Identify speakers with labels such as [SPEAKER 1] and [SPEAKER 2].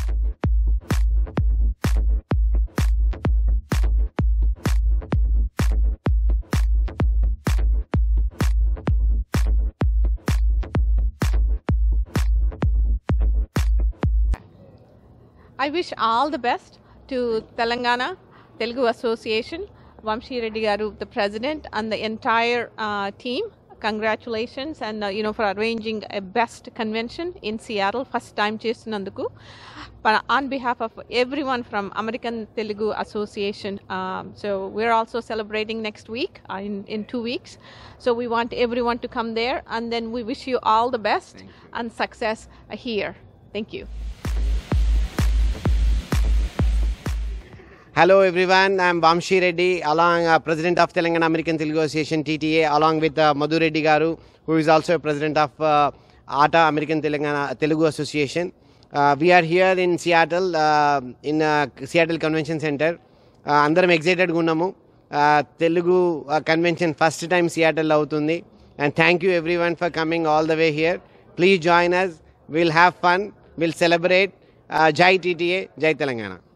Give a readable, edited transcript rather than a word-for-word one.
[SPEAKER 1] I wish all the best to Telangana Telugu Association, Vamshi Reddy Garu, the president, and the entire team. Congratulations and for arranging a best convention in Seattle, first time chestunnanduku. But on behalf of everyone from American Telugu Association, so we're also celebrating next week in 2 weeks. So we want everyone to come there, and then we wish you all the best and success here. Thank you.
[SPEAKER 2] Hello everyone, I am Vamshi Reddy, along President of Telangana American Telugu Association TTA, along with Madhu Reddy Garu, who is also President of ATA American Telugu Association. We are here in Seattle, in Seattle Convention Center. Andaram excited gunnamu. Telugu convention first time Seattle avutundi, and thank you everyone for coming all the way here. Please join us. We'll have fun. We'll celebrate. Jai TTA, Jai Telangana.